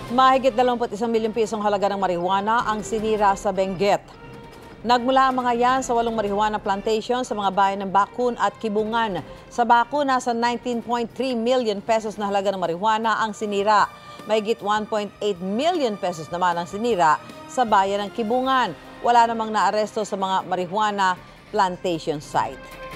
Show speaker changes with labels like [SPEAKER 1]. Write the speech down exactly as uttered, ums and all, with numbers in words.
[SPEAKER 1] Mahigit dalawampu't isang milyong pisong halaga ng marijuana ang sinira sa Benguet. Nagmula ang mga yan sa walong marijuana plantations sa mga bayan ng Bakun at Kibungan. Sa Bakun, nasa nineteen point three million pesos na halaga ng marijuana ang sinira. Mahigit one point eight million pesos naman ang sinira sa bayan ng Kibungan. Wala namang naaresto sa mga marijuana plantation site.